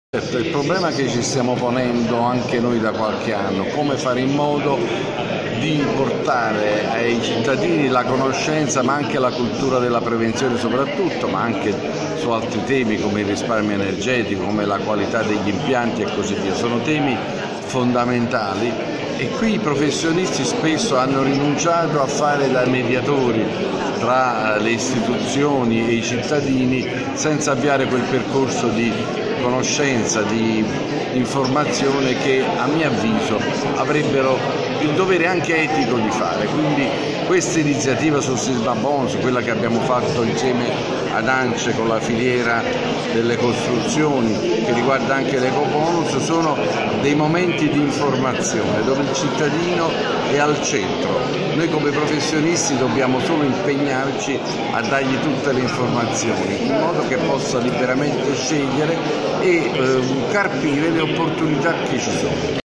Certo, il problema che ci stiamo ponendo anche noi da qualche anno, come fare in modo di portare ai cittadini la conoscenza ma anche la cultura della prevenzione soprattutto, ma anche su altri temi come il risparmio energetico, come la qualità degli impianti e così via. Sono temi fondamentali e qui i professionisti spesso hanno rinunciato a fare da mediatori tra le istituzioni e i cittadini senza avviare quel percorso di conoscenza, di informazione che a mio avviso avrebbero il dovere anche etico di fare. Quindi questa iniziativa sul Sisma Bonus, quella che abbiamo fatto insieme ad ANCE con la filiera delle costruzioni che riguarda anche l'ecobonus, sono dei momenti di informazione dove il cittadino è al centro. Noi come professionisti dobbiamo solo impegnarci a dargli tutte le informazioni in modo che possa liberamente scegliere e carpire le opportunità che ci sono.